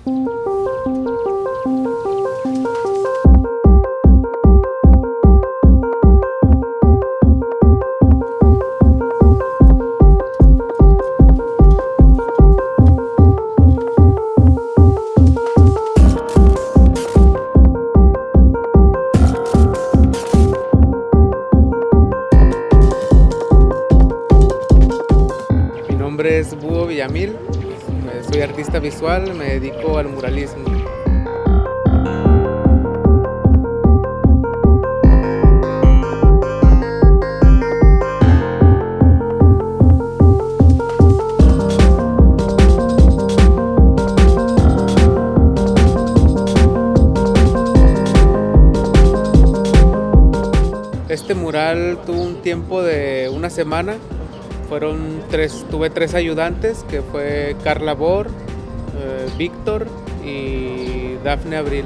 Mi nombre es Búho Villamil, soy artista visual, me dedico al muralismo. Este mural tuvo un tiempo de una semana. Tuve tres ayudantes, que fue Carla Bor, Víctor y Dafne Abril.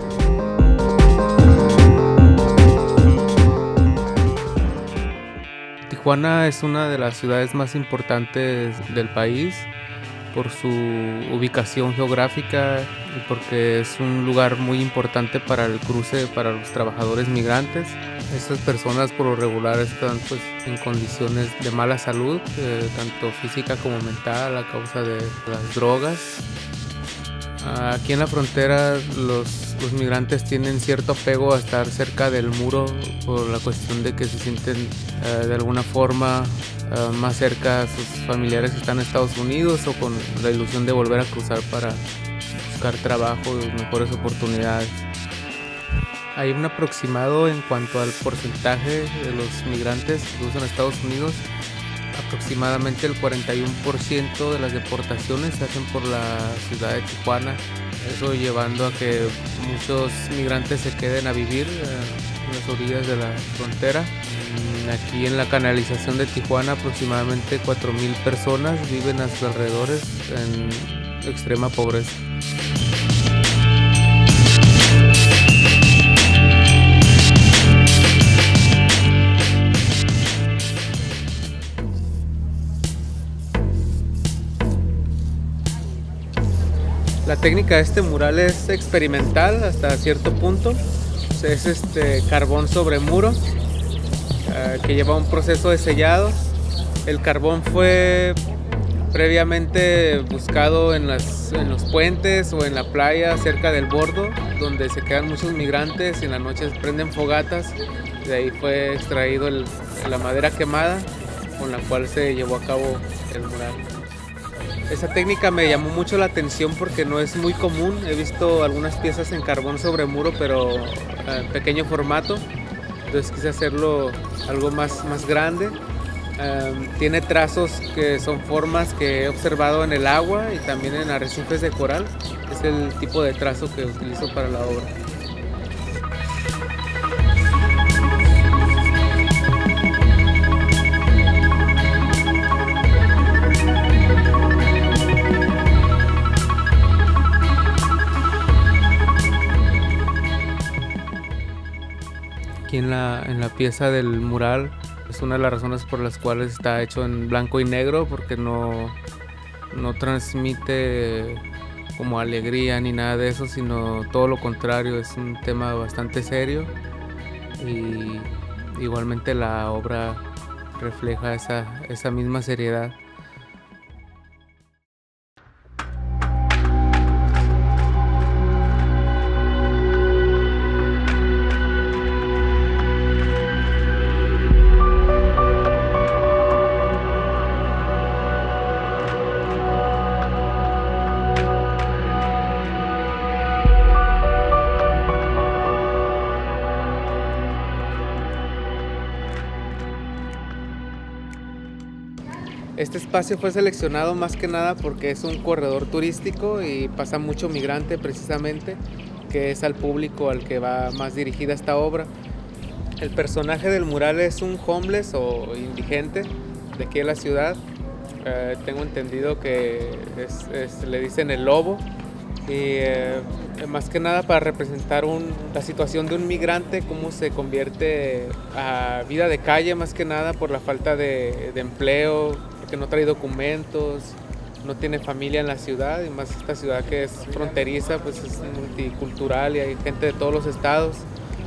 Tijuana es una de las ciudades más importantes del país por su ubicación geográfica y porque es un lugar muy importante para el cruce para los trabajadores migrantes. Estas personas por lo regular están en condiciones de mala salud, tanto física como mental, a causa de las drogas. Aquí en la frontera los migrantes tienen cierto apego a estar cerca del muro por la cuestión de que se sienten de alguna forma más cerca a sus familiares que están en Estados Unidos, o con la ilusión de volver a cruzar para buscar trabajo y mejores oportunidades. Hay un aproximado en cuanto al porcentaje de los migrantes que cruzan a Estados Unidos. Aproximadamente el 41% de las deportaciones se hacen por la ciudad de Tijuana, eso llevando a que muchos migrantes se queden a vivir en las orillas de la frontera. Aquí en la canalización de Tijuana aproximadamente 4,000 personas viven a sus alrededores en extrema pobreza. La técnica de este mural es experimental hasta cierto punto. Es carbón sobre muro, que lleva un proceso de sellado. El carbón fue previamente buscado en los puentes o en la playa cerca del bordo, donde se quedan muchos migrantes y en la noche prenden fogatas. De ahí fue extraído la madera quemada con la cual se llevó a cabo el mural. Esa técnica me llamó mucho la atención porque no es muy común. He visto algunas piezas en carbón sobre muro, pero en pequeño formato. Entonces quise hacerlo algo más grande. Tiene trazos que son formas que he observado en el agua y también en arrecifes de coral. Es el tipo de trazo que utilizo para la obra. Aquí en la pieza del mural es una de las razones por las cuales está hecho en blanco y negro, porque no transmite como alegría ni nada de eso, sino todo lo contrario. Es un tema bastante serio y igualmente la obra refleja esa misma seriedad. Este espacio fue seleccionado más que nada porque es un corredor turístico y pasa mucho migrante precisamente, que es al público al que va más dirigida esta obra. El personaje del mural es un homeless o indigente de aquí de la ciudad. Tengo entendido que le dicen el lobo, y más que nada para representar la situación de un migrante, cómo se convierte a vida de calle, más que nada por la falta de empleo, porque no trae documentos, no tiene familia en la ciudad, y más esta ciudad que es fronteriza, pues es multicultural y hay gente de todos los estados.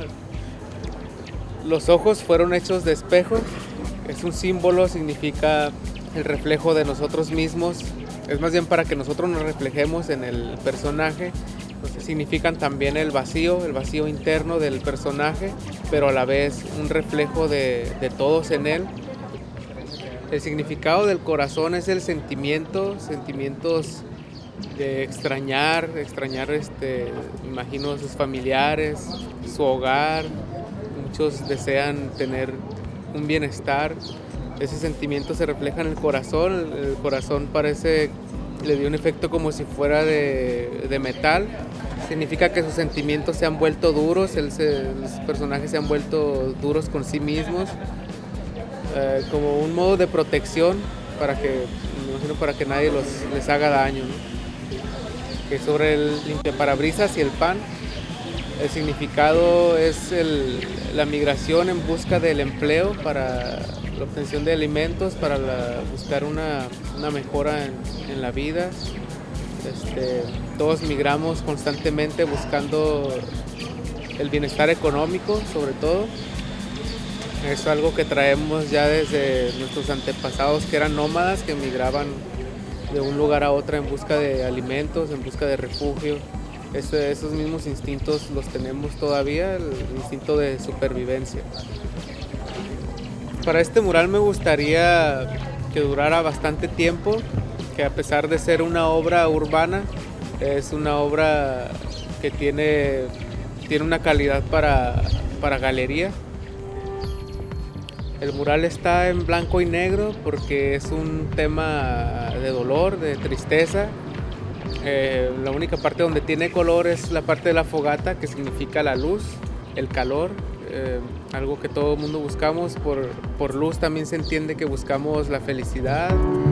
Los ojos fueron hechos de espejo, es un símbolo, significa el reflejo de nosotros mismos, es más bien para que nosotros nos reflejemos en el personaje. Entonces significan también el vacío interno del personaje, pero a la vez un reflejo de todos en él. El significado del corazón es el sentimientos de extrañar, imagino a sus familiares, su hogar. Muchos desean tener un bienestar. Ese sentimiento se refleja en el corazón. El corazón le dio un efecto como si fuera de metal. Significa que sus sentimientos se han vuelto duros, los personajes se han vuelto duros con sí mismos, como un modo de protección para que nadie les haga daño, ¿no? Que sobre el limpiaparabrisas y el pan, el significado es la migración en busca del empleo para la obtención de alimentos, para buscar una mejora en la vida. Todos migramos constantemente buscando el bienestar económico, sobre todo. Es algo que traemos ya desde nuestros antepasados, que eran nómadas, que migraban de un lugar a otro en busca de alimentos, en busca de refugio. Esos mismos instintos los tenemos todavía, el instinto de supervivencia. Para este mural me gustaría que durara bastante tiempo, que a pesar de ser una obra urbana, es una obra que tiene una calidad para galería. El mural está en blanco y negro porque es un tema de dolor, de tristeza. La única parte donde tiene color es la parte de la fogata, que significa la luz, el calor, algo que todo el mundo buscamos. Por luz también se entiende que buscamos la felicidad.